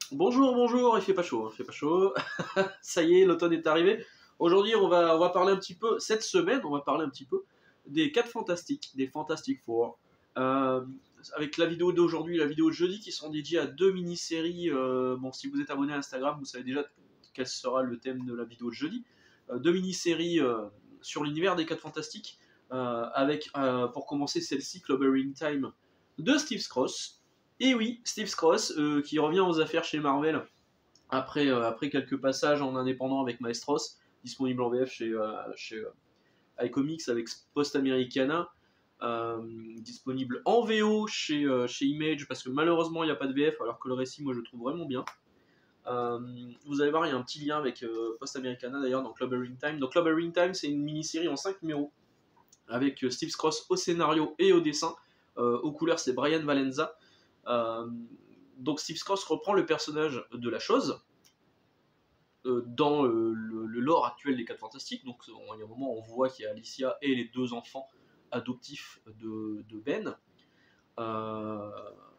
Bonjour, bonjour, il fait pas chaud, il fait pas chaud. Ça y est, l'automne est arrivé. Aujourd'hui, on va parler un petit peu, cette semaine, on va parler un petit peu des 4 fantastiques, des Fantastic Four. Euh, Avec la vidéo d'aujourd'hui et la vidéo de jeudi qui seront dédiées à deux mini-séries. Bon, si vous êtes abonné à Instagram, vous savez déjà quel sera le thème de la vidéo de jeudi. Deux mini-séries sur l'univers des 4 fantastiques. Avec, pour commencer, celle-ci, Clobbering Time de Steve Skroce. Et oui, Steve Skroce qui revient aux affaires chez Marvel après quelques passages en indépendant avec Maestros, disponible en VF chez iComics avec Post Americana, disponible en VO chez Image parce que malheureusement il n'y a pas de VF alors que le récit moi je le trouve vraiment bien. Vous allez voir, il y a un petit lien avec Post Americana d'ailleurs dans Clobbering Time. Donc Clobbering Time c'est une mini-série en 5 numéros avec Steve Skroce au scénario et au dessin. Aux couleurs c'est Brian Valenza. Euh, donc Steve Skroce reprend le personnage de la chose dans le lore actuel des 4 Fantastiques. Donc il y a un moment où on voit qu'il y a Alicia et les deux enfants adoptifs de Ben. Euh,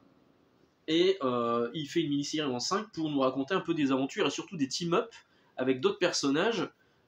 il fait une mini-série en 5 pour nous raconter un peu des aventures et surtout des team-up avec d'autres personnages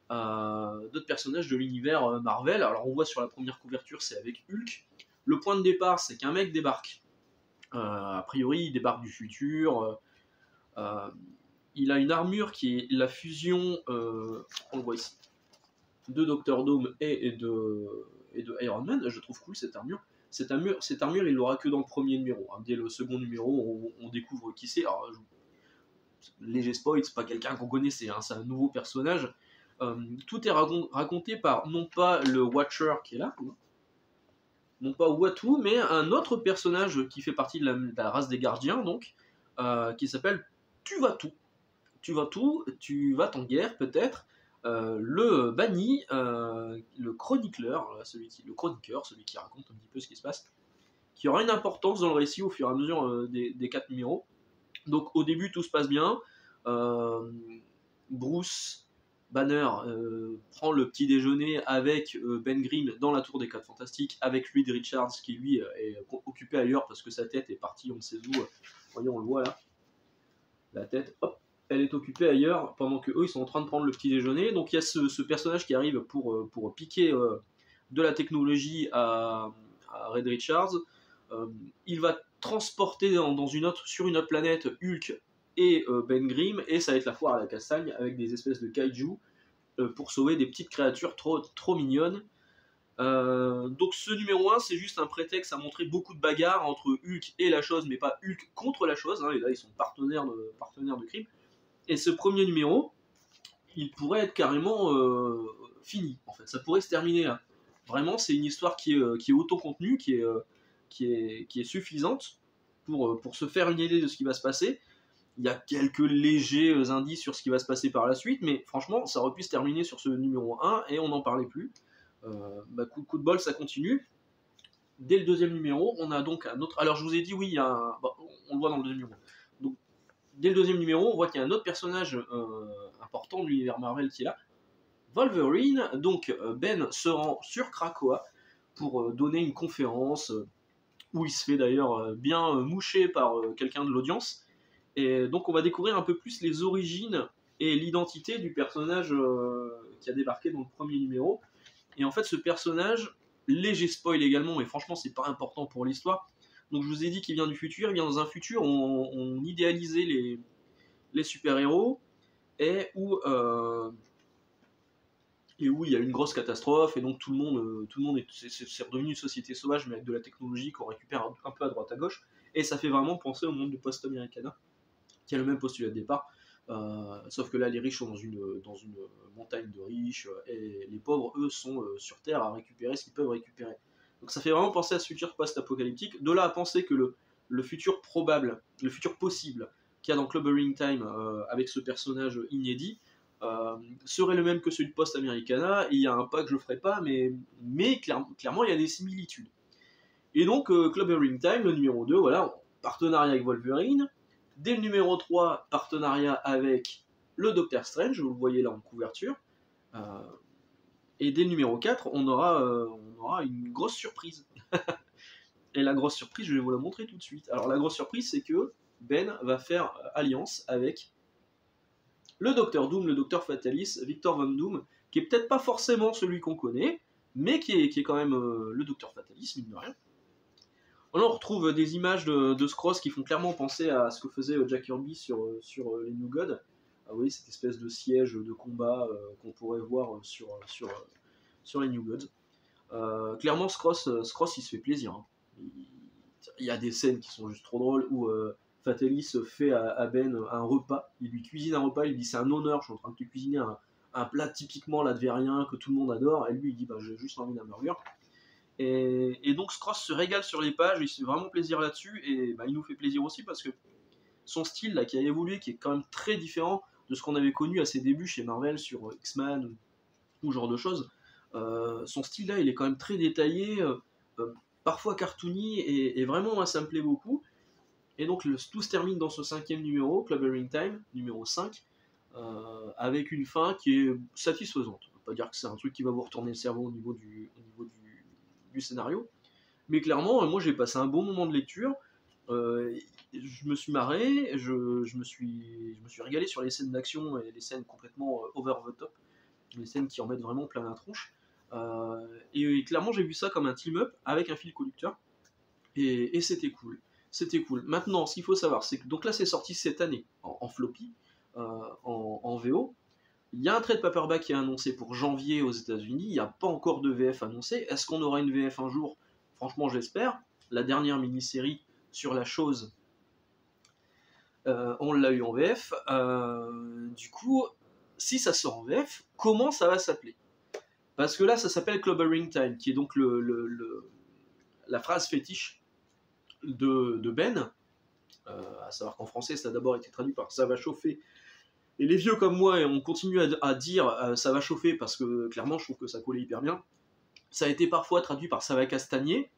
de l'univers Marvel. Alors on voit sur la première couverture, c'est avec Hulk. Le point de départ, c'est qu'un mec débarque. A priori, il débarque du futur. Euh, il a une armure qui est la fusion, on le voit ici, de Doctor Doom et de Iron Man. Je trouve cool cette armure. Cette armure, il l'aura que dans le premier numéro. Hein. Dès le second numéro, on découvre qui c'est. Alors, léger spoil, c'est pas quelqu'un qu'on connaissait, hein, c'est un nouveau personnage. Tout est raconté par non pas le Watcher qui est là, non pas Watu, mais un autre personnage qui fait partie de la race des gardiens, donc, qui s'appelle Tuvatu. Tu vas en guerre peut-être. Le banni, le chroniqueur, celui qui raconte un petit peu ce qui se passe, qui aura une importance dans le récit au fur et à mesure des 4 numéros. Donc au début tout se passe bien. Euh, Bruce Banner prend le petit déjeuner avec Ben Grimm dans la tour des 4 Fantastiques, avec Reed Richards qui lui est occupé ailleurs parce que sa tête est partie on ne sait où. Voyez, on le voit là. La tête, hop, elle est occupée ailleurs pendant que eux ils sont en train de prendre le petit déjeuner. Donc il y a ce personnage qui arrive pour piquer de la technologie à Red Richards. Il va transporter sur une autre planète Hulk et Ben Grimm, et ça va être la foire à la castagne avec des espèces de kaiju pour sauver des petites créatures trop mignonnes. Donc ce numéro 1 c'est juste un prétexte à montrer beaucoup de bagarres entre Hulk et la chose, mais pas Hulk contre la chose, hein, et là ils sont partenaires de crime. Et ce premier numéro, il pourrait être carrément fini, en fait. Ça pourrait se terminer là. Vraiment, c'est une histoire qui est autocontenue, qui est suffisante pour se faire une idée de ce qui va se passer. Il y a quelques légers indices sur ce qui va se passer par la suite, mais franchement, ça aurait pu se terminer sur ce numéro 1 et on n'en parlait plus. Coup de bol, ça continue. Dès le deuxième numéro, on a donc un autre. Alors, je vous ai dit, oui, on le voit dans le deuxième numéro. Donc, dès le deuxième numéro, on voit qu'il y a un autre personnage important de l'univers Marvel qui est là, Wolverine. Donc Ben se rend sur Krakoa pour donner une conférence où il se fait d'ailleurs bien moucher par quelqu'un de l'audience. Et donc on va découvrir un peu plus les origines et l'identité du personnage qui a débarqué dans le premier numéro. Et en fait ce personnage, léger spoil également, mais franchement c'est pas important pour l'histoire. Donc je vous ai dit qu'il vient du futur, il vient dans un futur où on idéalisait les super-héros et où il y a une grosse catastrophe et donc tout le monde c'est redevenu une société sauvage mais avec de la technologie qu'on récupère un peu à droite à gauche, et ça fait vraiment penser au monde de Post Americana qui a le même postulat de départ, sauf que là les riches sont dans une montagne de riches et les pauvres eux sont sur terre à récupérer ce qu'ils peuvent récupérer. Donc ça fait vraiment penser à ce futur post-apocalyptique, de là à penser que le futur probable, le futur possible qu'il y a dans Clobbering Time avec ce personnage inédit serait le même que celui de Post Americana. Il y a un pas que je ferai pas, mais clairement il y a des similitudes. Et donc Clobbering Time, le numéro 2, voilà, partenariat avec Wolverine. Dès le numéro 3, partenariat avec le Docteur Strange, vous le voyez là en couverture. Euh, et dès le numéro 4, on aura une grosse surprise. Et la grosse surprise, je vais vous la montrer tout de suite. Alors la grosse surprise, c'est que Ben va faire alliance avec le Docteur Doom, le Docteur Fatalis, Victor Von Doom, qui est peut-être pas forcément celui qu'on connaît, mais qui est quand même le Docteur Fatalis, mine de rien. On retrouve des images de Scross qui font clairement penser à ce que faisait Jack Kirby sur les New Gods. Ah oui, cette espèce de siège de combat qu'on pourrait voir sur les New Gods. Clairement, Scross, il se fait plaisir. Hein. Il y a des scènes qui sont juste trop drôles où Fatalis fait à Ben un repas. Il lui cuisine un repas, il lui dit c'est un honneur, je suis en train de te cuisiner un plat typiquement latvérien que tout le monde adore. Et lui, il dit bah, j'ai juste envie d'un burger. Et donc Scross se régale sur les pages, il se fait vraiment plaisir là-dessus, et bah, il nous fait plaisir aussi parce que son style là, qui a évolué, qui est quand même très différent de ce qu'on avait connu à ses débuts chez Marvel sur X-Men ou ce genre de choses, son style là, il est quand même très détaillé, parfois cartoony, et vraiment moi ça me plaît beaucoup. Et donc tout se termine dans ce 5e numéro, Clobbering Time, numéro 5, avec une fin qui est satisfaisante. On ne peut pas dire que c'est un truc qui va vous retourner le cerveau au niveau du scénario, mais clairement, moi j'ai passé un bon moment de lecture, je me suis marré, je me suis régalé sur les scènes d'action et les scènes complètement over the top, les scènes qui en mettent vraiment plein la tronche, et clairement j'ai vu ça comme un team-up avec un fil conducteur, et c'était cool. C'était cool. Maintenant, ce qu'il faut savoir, c'est que donc là c'est sorti cette année en floppy, en VO. Il y a un trade paperback qui est annoncé pour janvier aux États-Unis. Il n'y a pas encore de VF annoncé. Est-ce qu'on aura une VF un jour? Franchement, j'espère. La dernière mini-série sur la chose, on l'a eu en VF. Du coup, si ça sort en VF, comment ça va s'appeler? Parce que là, ça s'appelle Clobbering Time, qui est donc la phrase fétiche de Ben. À savoir qu'en français, ça a d'abord été traduit par ça va chauffer. Et les vieux comme moi, on continue à dire ça va chauffer parce que clairement, je trouve que ça collait hyper bien. Ça a été parfois traduit par ça va castagner,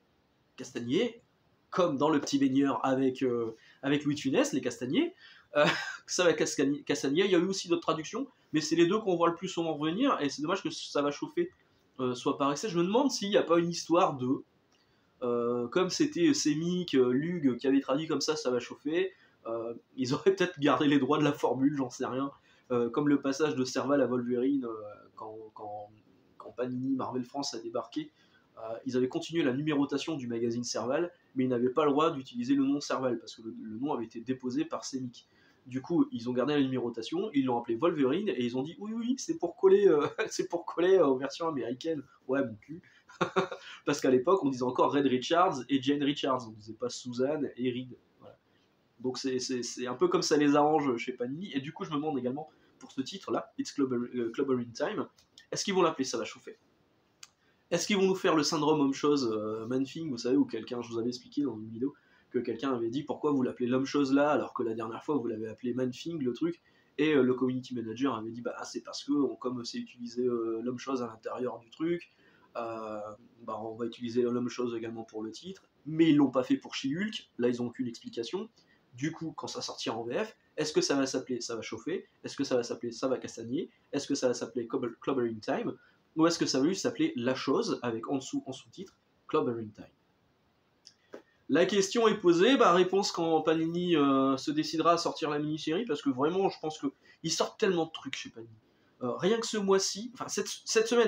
comme dans le petit baigneur avec Louis de Funès, les castagniers. Ça va castagner, il y a eu aussi d'autres traductions, mais c'est les deux qu'on voit le plus souvent revenir, et c'est dommage que ça va chauffer soit par excès. Je me demande s'il n'y a pas une histoire de... comme c'était Semic, Lug qui avait traduit comme ça va chauffer, ils auraient peut-être gardé les droits de la formule, j'en sais rien. Comme le passage de Serval à Wolverine quand Panini Marvel France a débarqué, ils avaient continué la numérotation du magazine Serval, mais ils n'avaient pas le droit d'utiliser le nom Serval parce que le nom avait été déposé par Semic. Du coup, ils ont gardé la numérotation, ils l'ont appelé Wolverine et ils ont dit oui, c'est pour coller, aux versions américaines. Ouais, mon cul. Parce qu'à l'époque, on disait encore Red Richards et Jane Richards, on disait pas Suzanne et Reed. Voilà. Donc c'est un peu comme ça les arrange chez Panini. Et du coup, je me demande également, pour ce titre-là, It's Clobbering Time, est-ce qu'ils vont l'appeler Ça va chauffer? Est-ce qu'ils vont nous faire le syndrome homme-chose Man-Thing, vous savez, où quelqu'un, je vous avais expliqué dans une vidéo, que quelqu'un avait dit pourquoi vous l'appelez l'homme-chose là, alors que la dernière fois vous l'avez appelé Man-Thing, le truc, et le community manager avait dit bah c'est parce que, comme c'est utilisé l'homme-chose à l'intérieur du truc, on va utiliser l'homme-chose également pour le titre, mais ils l'ont pas fait pour She-Hulk, là ils ont aucune explication. Du coup, quand ça sortira en VF, est-ce que ça va s'appeler Ça va chauffer? Est-ce que ça va s'appeler Ça va castagner? Est-ce que ça va s'appeler Clobbering Time? Ou est-ce que ça va juste s'appeler La Chose, avec en sous-titre, Clobbering Time? La question est posée, réponse quand Panini se décidera à sortir la mini-série, parce que vraiment, je pense qu'ils sortent tellement de trucs chez Panini. Rien que ce mois-ci, enfin cette semaine,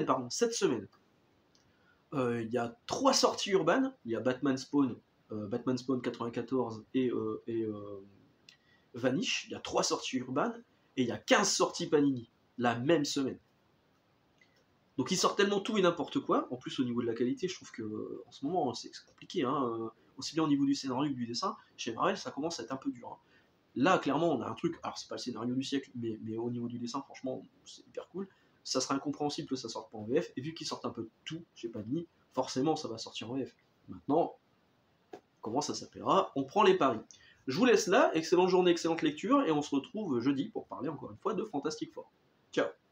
il y a 3 sorties urbaines. Il y a Batman Spawn 94 et Vanish. Il y a 3 sorties urbaines, et il y a 15 sorties Panini, la même semaine. Donc ils sortent tellement tout et n'importe quoi. En plus, au niveau de la qualité, je trouve que en ce moment, c'est compliqué, hein. Aussi bien au niveau du scénario que du dessin. Chez Marvel, ça commence à être un peu dur. Hein. Là, clairement, on a un truc. Alors, c'est pas le scénario du siècle, mais au niveau du dessin, franchement, c'est hyper cool. Ça serait incompréhensible que ça sorte pas en VF. Et vu qu'ils sortent un peu tout chez Panini, forcément, ça va sortir en VF. Maintenant, comment ça s'appellera? On prend les paris. Je vous laisse là. Excellente journée, excellente lecture. Et on se retrouve jeudi pour parler encore une fois de Fantastic Four. Ciao!